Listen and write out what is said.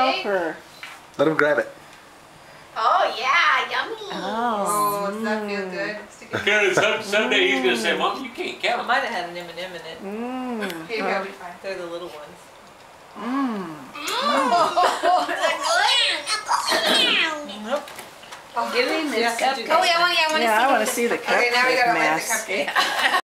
off or? Let him grab it. Oh yeah, yummy. Oh, does that feel good? Someday he's gonna say, "Mom, you can't I count." might have had an M&M in it. Maybe I'll be fine. They're the little ones. Nope. Give him his cupcake. Oh yeah, I want to Yeah, I want to see the Okay, now we cupcake gotta light the mess. cupcake.